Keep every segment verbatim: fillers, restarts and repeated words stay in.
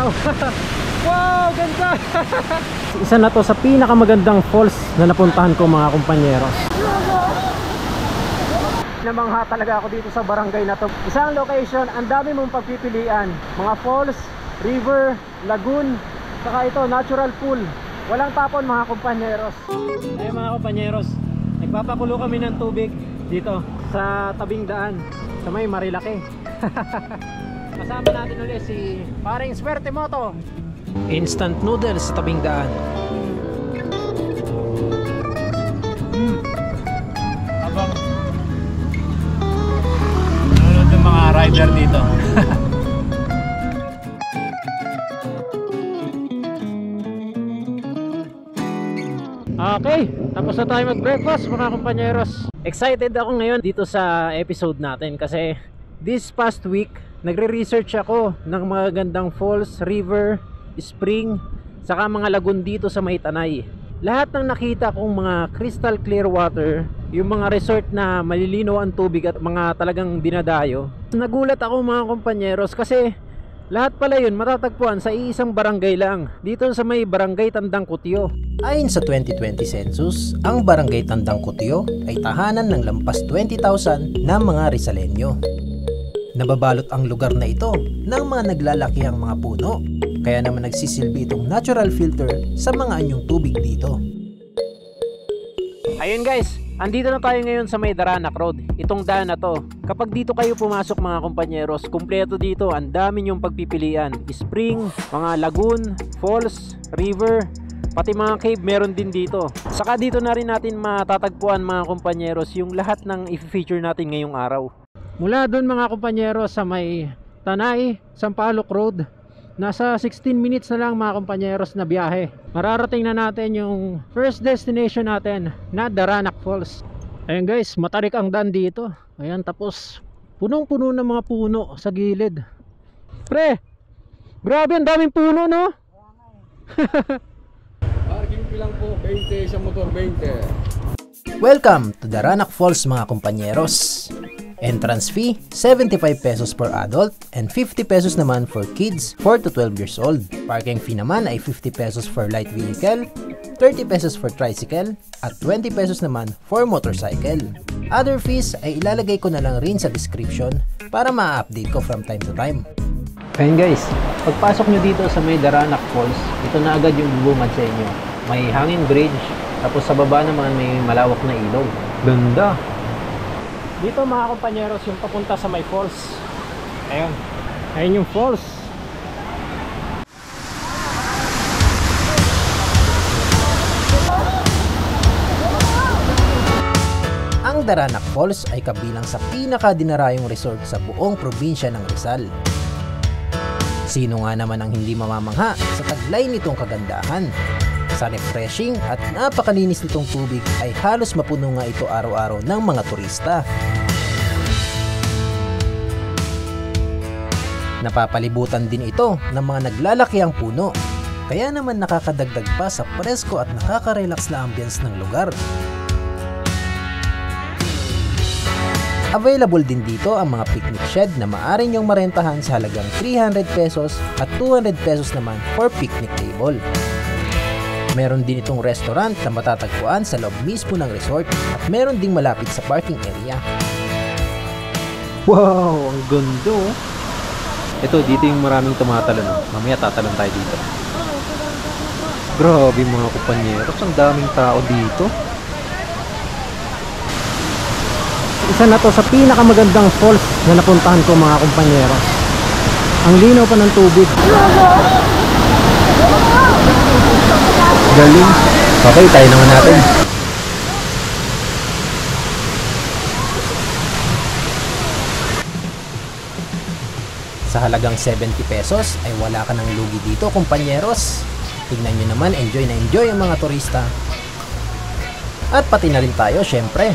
araw. Wow, ganda. Isa na to sa pinakamagandang falls na napuntahan ko mga kumpanyeros. Namangha talaga ako dito sa barangay na to. Isang location, ang dami mong pagpipilian. Mga falls, river, lagoon, saka ito natural pool. Walang tapon mga kumpanyeros. Ayun mga kumpanyeros, nagpapakulo kami ng tubig dito sa tabing daan sa may Marilaki. Kasama natin ulit si Paring Swerte Moto. Instant noodles sa tabing daan. Mm. Habang nanonood ng mga rider dito. Okay, tapos na tayo mag-breakfast mga kumpanyeros. Excited ako ngayon dito sa episode natin kasi this past week nagre-research ako ng mga gandang falls, river, spring, saka mga lagoon dito sa may Tanay. Lahat ng nakita kong mga crystal clear water, yung mga resort na malilinaw ang tubig at mga talagang dinadayo, nagulat ako mga kumpanyeros kasi lahat pala yun matatagpuan sa iisang barangay lang, dito sa may Barangay Tandang Cutio. Ayon sa twenty twenty census, ang Barangay Tandang Cutio ay tahanan ng lampas twenty thousand na mga Rizalenyo. Nababalot ang lugar na ito ng mga naglalakihang mga puno, kaya naman nagsisilbi itong natural filter sa mga anyong tubig dito. Ayun guys, andito na tayo ngayon sa may Daranac Road. Itong daan na to, kapag dito kayo pumasok mga kumpanyeros, kumpleto dito, ang dami nyong pagpipilian. Spring, mga lagoon, falls, river, pati mga cave meron din dito. Saka dito na rin natin matatagpuan mga kumpanyeros yung lahat ng i-feature natin ngayong araw. Mula doon mga kumpanyeros sa may Tanay, Sampaloc Road, nasa sixteen minutes na lang mga kumpanyeros na biyahe. Mararating na natin yung first destination natin na Daranac Falls. Ayun guys, matarik ang daan dito. Ayan, tapos punong-puno ng mga puno sa gilid. Pre, grabe ang daming puno no? Parking fee lang po, twenty sa motor, twenty. Welcome to Daranac Falls mga kumpanyeros. Entrance fee, seventy-five pesos per adult and fifty pesos naman for kids four to twelve years old. Parking fee naman ay fifty pesos for light vehicle, thirty pesos for tricycle, at twenty pesos naman for motorcycle. Other fees ay ilalagay ko na lang rin sa description para ma-update ko from time to time. Ayun guys, pagpasok nyo dito sa may Daranac Falls, ito na agad yung bubungad sa inyo. May hanging bridge, tapos sa baba naman may malawak na ilog. Ganda! Dito mga kumpanyeros yung papunta sa may falls. Ayun, ayun yung falls. Ang Daranac Falls ay kabilang sa pinakadinarayong resort sa buong probinsya ng Rizal. Sino nga naman ang hindi mamamangha sa taglay nitong kagandahan? Sa refreshing at napakalinis nitong tubig ay halos mapuno nga ito araw-araw ng mga turista. Napapalibutan din ito ng mga naglalakihang puno, kaya naman nakakadagdag pa sa presko at nakaka-relax na ambience ng lugar. Available din dito ang mga picnic shed na maaari nyong marentahan sa halagang three hundred pesos at two hundred pesos naman for picnic table. Meron din itong restaurant na matatagpuan sa loob mismo ng resort at meron ding malapit sa parking area. Wow, ang ganda. Ito, dito yung maraming tumatalon. Mamaya tatalon tayo dito. Grabe mga kumpanyeros, ang daming tao dito. Isa na to sa pinakamagandang falls na napuntahan ko mga kumpanyeros. Ang linaw pa ng tubig. Galing. Okay, tayo naman natin. Sa halagang seventy pesos ay wala ka ng lugi dito kumpanyeros. Tignan nyo naman, enjoy na enjoy ang mga turista. At pati na rin tayo syempre.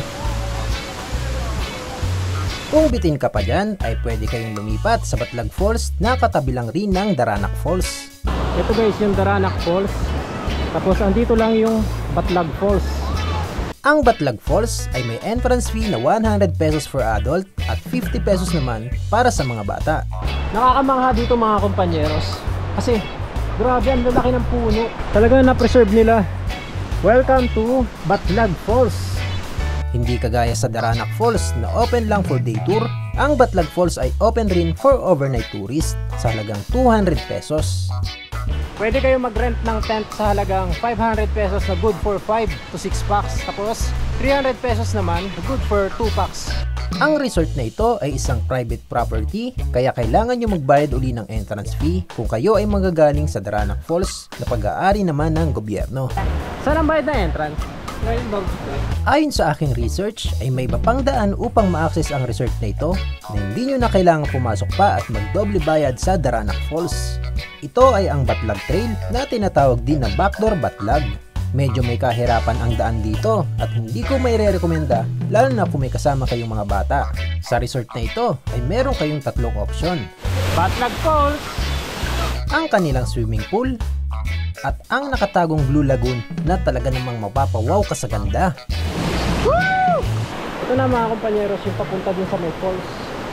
Kung bitin ka pa dyan ay pwede kayong lumipat sa Batlag Falls na katabi lang rin ng Daranac Falls. Ito guys yung Daranac Falls. Tapos andito lang yung Batlag Falls. Ang Batlag Falls ay may entrance fee na one hundred pesos for adult at fifty pesos naman para sa mga bata. Nakakamangha dito mga kumpanyeros. Kasi grabe, ang lalaki ng puno. Talagang na-preserve nila. Welcome to Batlag Falls. Hindi kagaya sa Daranac Falls na open lang for day tour, ang Batlag Falls ay open rin for overnight tourist sa halagang two hundred pesos. Pwede kayo mag-rent ng tent sa halagang five hundred pesos na good for five to six packs. Tapos three hundred pesos naman na good for two packs. Ang resort na ito ay isang private property, kaya kailangan nyo magbayad uli ng entrance fee kung kayo ay magagaling sa Daranac Falls na pag-aari naman ng gobyerno. Saan ang bayad na entrance? Ayon sa aking research ay may iba pang daan upang ma-access ang resort na ito na hindi nyo na kailangan pumasok pa at magdoble bayad sa Daranac Falls. Ito ay ang Batlag Trail na tinatawag din na Backdoor Batlag. Medyo may kahirapan ang daan dito at hindi ko may re-rekomenda lalo na kung may kasama kayong mga bata. Sa resort na ito ay meron kayong tatlong opsyon. Batlag Falls, Ang kanilang swimming pool at ang nakatagong Blue Lagoon na talaga namang mapapawaw ka sa ganda. Woo! Ito na mga kompanyeros, yung papunta din sa may falls.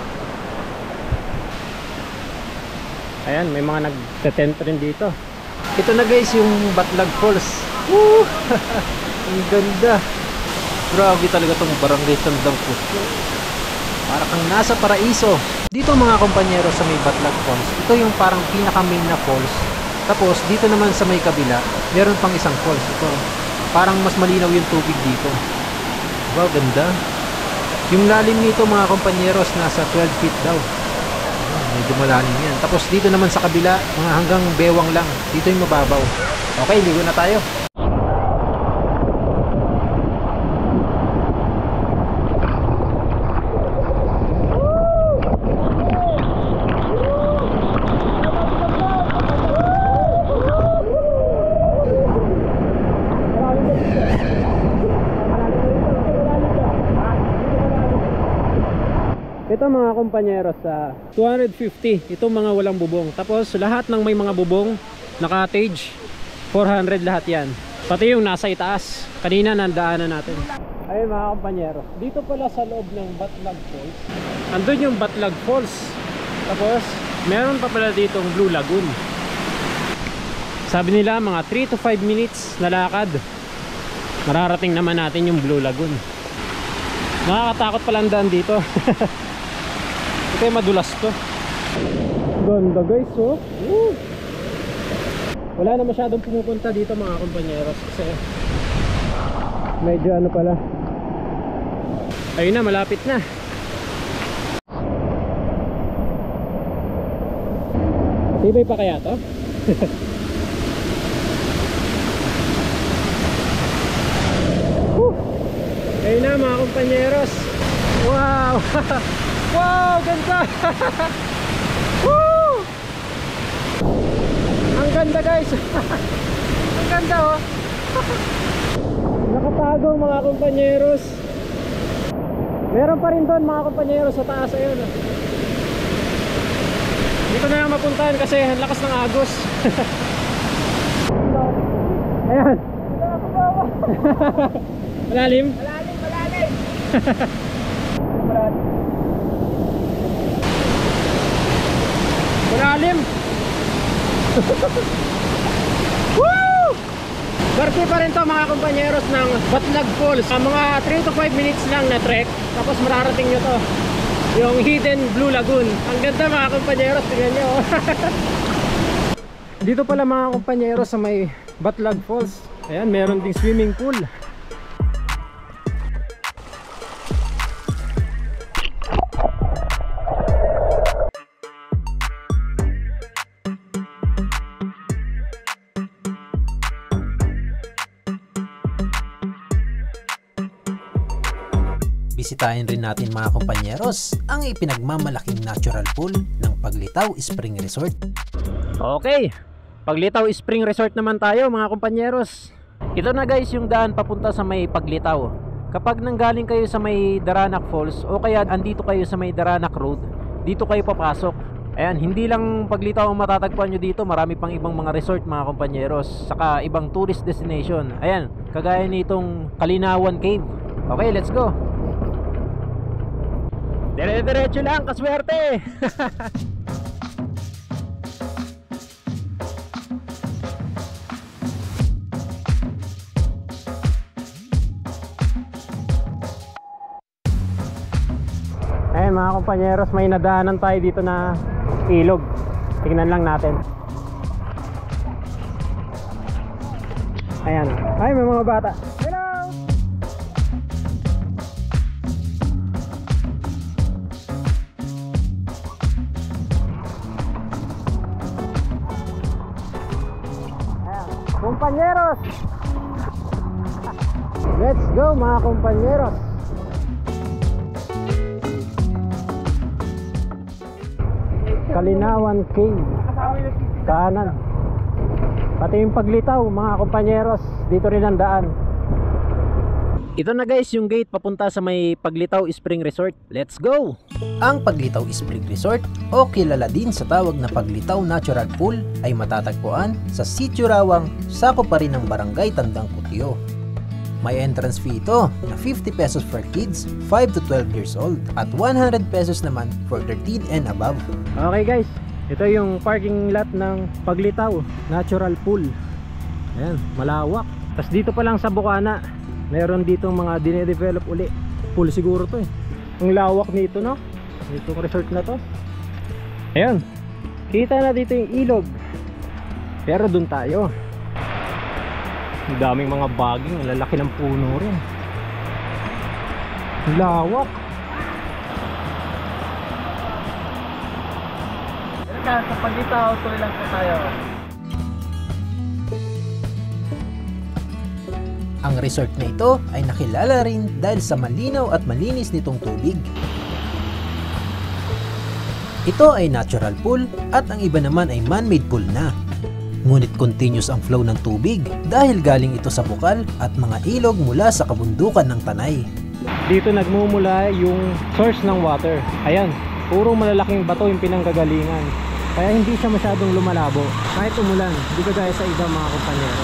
Ayan, may mga nag-tent rin dito. Ito na guys, yung Batlag Falls. Woo! Ang ganda. Grabe talaga tong barangay Tandang Puso. Para kang nasa paraiso. Dito mga kompanyeros sa may Batlag Falls, ito yung parang pinaka-main na falls. Tapos dito naman sa may kabila, meron pang isang falls. Ito, parang mas malinaw yung tubig dito. Wow, ganda. Yung lalim nito mga kompanyeros, nasa twelve feet daw. Oh, medyo malalim yan. Tapos dito naman sa kabila, mga hanggang bewang lang. Dito yung mababaw. Okay, ligo na tayo. Ito mga kompanyeros sa two hundred fifty, itong mga walang bubong. Tapos lahat ng may mga bubong na cottage, four hundred lahat yan. Pati yung nasa itaas, kanina nandaanan natin. Ayun mga kompanyeros, dito pala sa loob ng Batlag Falls, andun yung Batlag Falls. Tapos meron pa pala ditong Blue Lagoon. Sabi nila mga three to five minutes na lakad, mararating naman natin yung Blue Lagoon. Nakakatakot pala ang daan dito. Ito yung madulas to. Ganda guys, oh. Woo! Wala na masyadong pumupunta dito mga kompanyeros kasi medyo ano pala. Ayun na, malapit na. Tibay pa kaya to? Woo! Ayun na mga kompanyeros. Wow! Wow, ganda! Woo! Ang ganda guys! Ang ganda oh! Nakatago mga kompanyeros. Meron pa rin doon mga kompanyeros sa taas. Ayun oh. Dito na lang mapuntahan kasi ang lakas ng agos. Ayan. Malalim? Malalim, malalim. Malalim. Malalim. Woo! Barti pa rin to mga kompanyeros ng Batlag Falls. Uh, mga three to five minutes lang na trek. Tapos mararating nyo to, yung hidden Blue Lagoon. Ang ganda mga kompanyeros, tingnan nyo. Dito pala mga kompanyeros sa may Batlag Falls, ayan, meron ding swimming pool. Bisitahin rin natin mga kompanyeros ang ipinagmamalaking natural pool ng Paglitaw Spring Resort. Okay, Paglitaw Spring Resort naman tayo mga kompanyeros. Ito na guys yung daan papunta sa may Paglitaw. Kapag nanggaling kayo sa may Daranac Falls o kaya andito kayo sa may Daranac Road, dito kayo papasok. Ayan, hindi lang Paglitaw ang matatagpuan nyo dito, marami pang ibang mga resort mga kompanyeros, saka ibang tourist destination. Ayan, kagaya nitong Kalinawan Cave. Okay, let's go. Dire-diretso lang, kaswerte. Ayan mga kompanyeros, may nadaanan tayo dito na ilog. Tingnan lang natin. Ayan. Ay, may mga bata. Hello! Ayan. Kompanyeros! Let's go mga kompanyeros! Kalinawan Cave, kanan. Pati yung paglitaw mga kompanyeros, dito rin ang daan. Ito na guys yung gate papunta sa may Paglitaw Spring Resort. Let's go! Ang Paglitaw Spring Resort o kilala din sa tawag na Paglitaw Natural Pool ay matatagpuan sa Sitio Rawang, sakop pa rin ng Barangay Tandang Putio. May entrance fee ito na fifty pesos for kids five to twelve years old at one hundred pesos naman for thirteen and above. Okay guys, ito yung parking lot ng Paglitaw Natural Pool. Ayan, malawak. Tapos dito pa lang sa Bukana, meron dito mga dine-develop uli. Pool siguro to eh. Ang lawak nito no? Itong resort na to. Ayan, kita na dito yung ilog. Pero dun tayo. Ang daming mga baging, ang lalaki ng puno rin. Ang lawak. Sa Paglitaw, tuloy lang po tayo. Ang resort na ito ay nakilala rin dahil sa malinaw at malinis nitong tubig. Ito ay natural pool at ang iba naman ay man-made pool na. Ngunit continuous ang flow ng tubig dahil galing ito sa bukal at mga ilog mula sa kabundukan ng Tanay. Dito nagmumula yung source ng water. Ayan, puro malalaking bato yung pinanggagalingan. Kaya hindi siya masyadong lumalabo kahit umulan, hindi kagaya sa iba mga kumpanyero.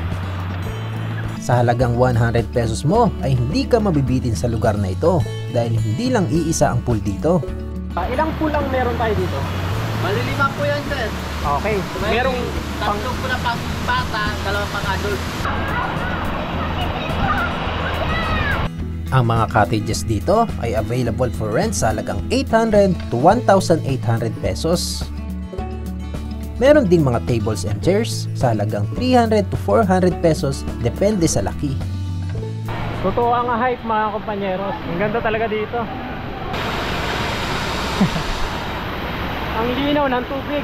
Sa halagang one hundred pesos mo ay hindi ka mabibitin sa lugar na ito dahil hindi lang iisa ang pool dito. Uh, ilang pool ang meron tayo dito? Malilima po yan, sir. Okay, merong pang... Tatlong po na pang bata, dalawa pang adult. Ang mga cottages dito ay available for rent sa halagang eight hundred to one thousand eight hundred pesos. Meron ding mga tables and chairs sa halagang three hundred to four hundred pesos depende sa laki. Totoo ang hype mga kompanyeros. Ang ganda talaga dito. Ang linaw ng tubig.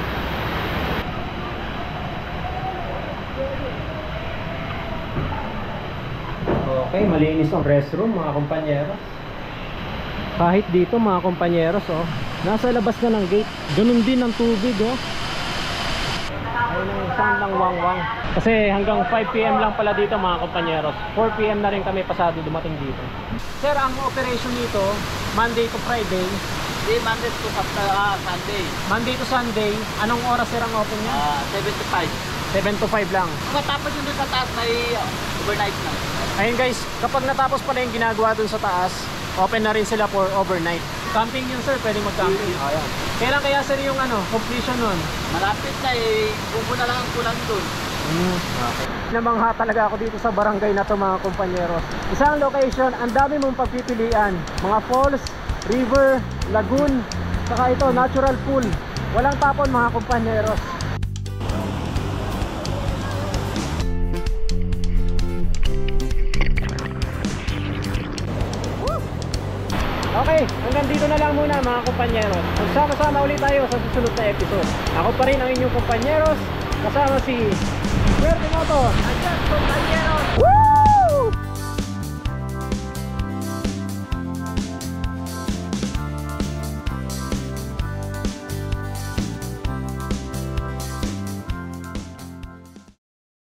Okay, malinis ang restroom mga kompanyeros. Kahit dito mga kompanyeros, oh, nasa labas na ng gate. Ganun din ang tubig, oh. Ayun ang sound ng wang-wang. Kasi hanggang five p m lang pala dito mga kompanyeros. four p m na rin kami pasado dumating dito. Sir, ang operation nito Monday to Friday. Di, Monday to uh, Sunday. Monday to Sunday. Anong oras sir ang open niya? Uh, seven to five. seven to five lang. Kung matapos yung doon sa taas, may uh, overnight na. Ayun guys, kapag natapos pala yung ginagawa dun sa taas, open na rin sila for overnight. Camping yun sir, pwedeng mag-camping. Oh, yan. Kailan kaya sir yung ano, completion nun? Malapit na eh. Bubo na lang ang kulang doon. Mm, okay. Namangha talaga ako dito sa barangay na to mga kompanyeros. Isang location, ang dami mong pagpipilian. Mga falls, river, lagoon, saka ito, natural pool. Walang tapon mga kompanyeros. Okay, hanggang dito na lang muna mga kompanyeros. Magsama-sama ulit tayo sa susunod na episode. Ako pa rin ang inyong kompanyeros, kasama si Swerte Moto. Ayan, kompanyeros! Woo!